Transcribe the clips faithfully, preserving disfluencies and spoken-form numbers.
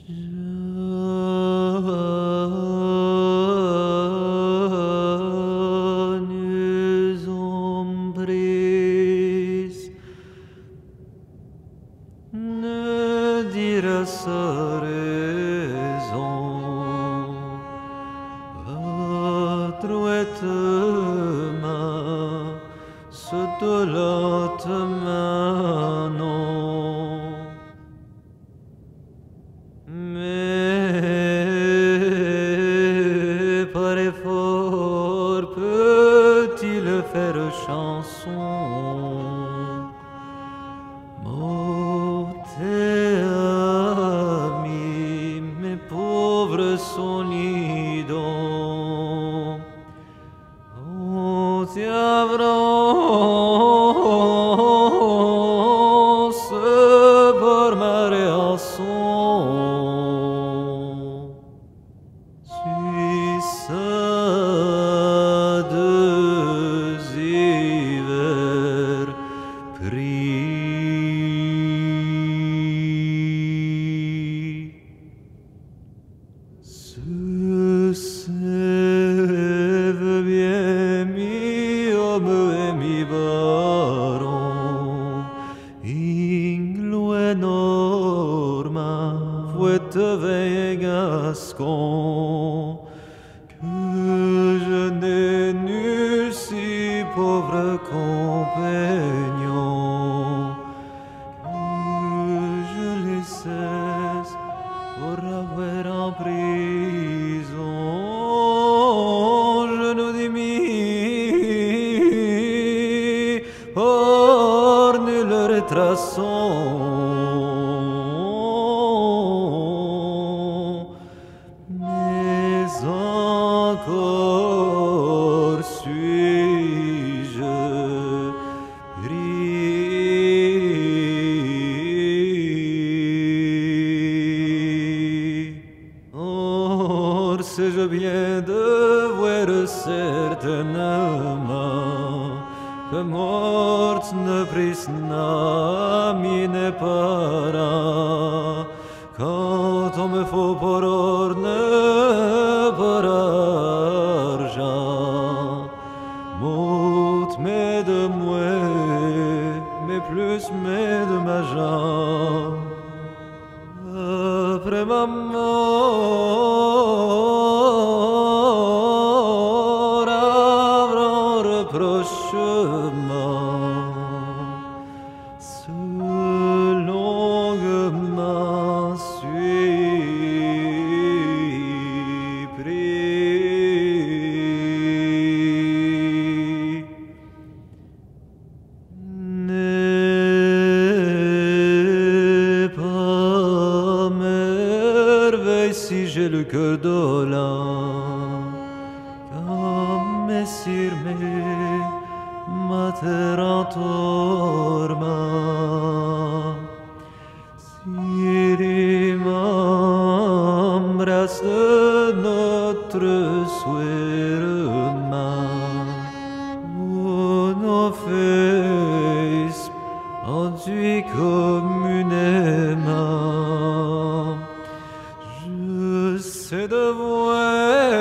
Nous en prise, ne dira sa raison, votre main, ce de l'autre main, non. Mais par effort peut-il faire chanson? Morte ami, mes pauvres sonidons, oh, Avance par ma réaction. Suis ça deux hivers pris. Ce sève bien mi homme et mi baron, inglue norma, fouette veille gascon, que je n'ai nul si pauvre compagnon, que je les cesse pour avoir en prison. Je nous dis mis hors nul retraçant, mais encore suis-je pris. Or, sais-je bien devoir certainement que morte ne prisna mine para, quand on me faut pour orne par argent, morte mais de moi, mais plus mais de ma jambe. Après ma mort, avant reprochement, ce longuement suis pris. N'est pas merveille si j'ai le cœur dolent, comme messire mes mater en tourment. S'il m'embrasse de notre souhairement, où nos fils enduits communément, je sais devoir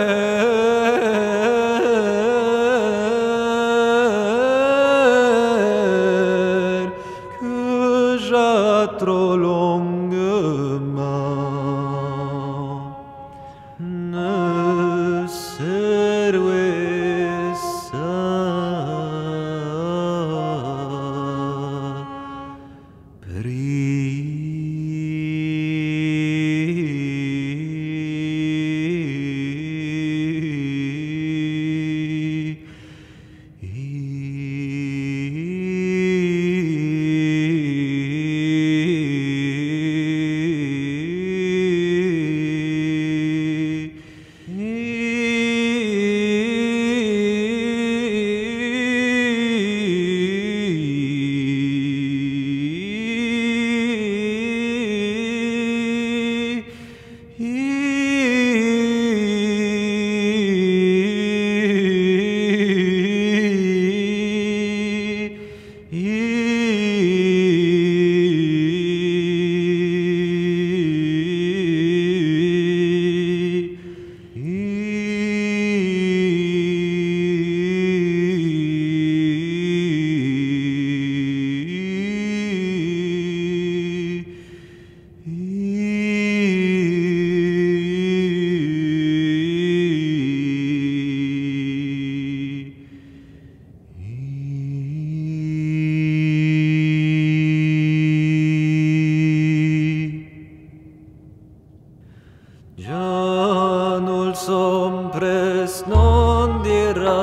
Gianul sompres non dira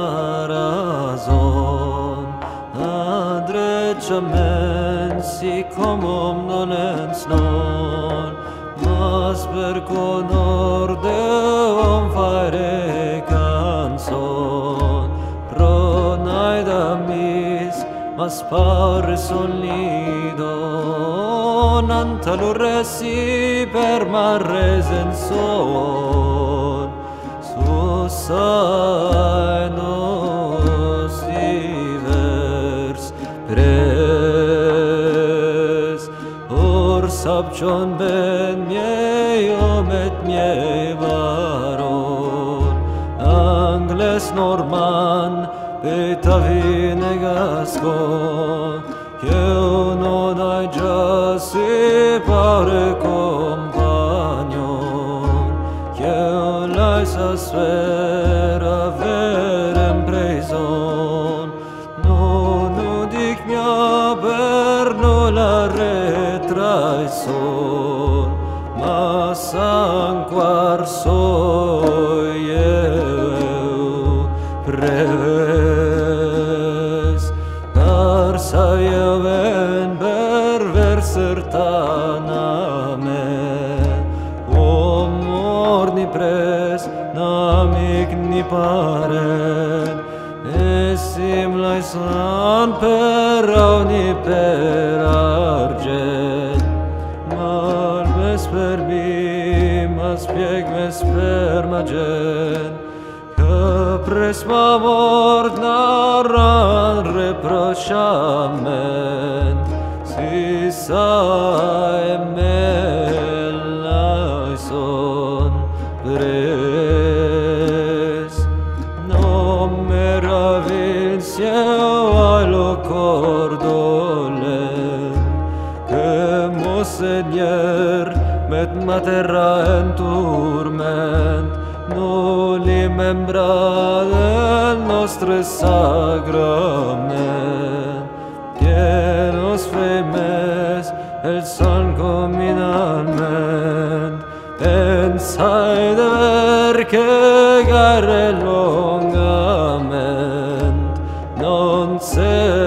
sarazon, adreciament si comum non ens non, mas per conor Deum faire canzon, pro naedamis mas pares un lidon, antalur resi per marres en son, susae nos divers pres, or sabcion ben mieum et miei baron, Angles Norman, Betavine Gascon, che non hai già si pare compagnon, che l'hai sa sfera verem preson, non udic mia per nulla retraison, ma sanquar soi eu preves, car saieven perverser taname, om morni pres, namic ni parent, essim laesan per auni per argent, mal mes per bimas pieg mes per magent, pres mort narran reprochament, si sae mel laeson pres, non meravincieu alo cor dolent, que Monseigneur met materra en turment, nulli membra del nostre sacrament, que nos femes el san communalment, pensai de ver que gare longament, non se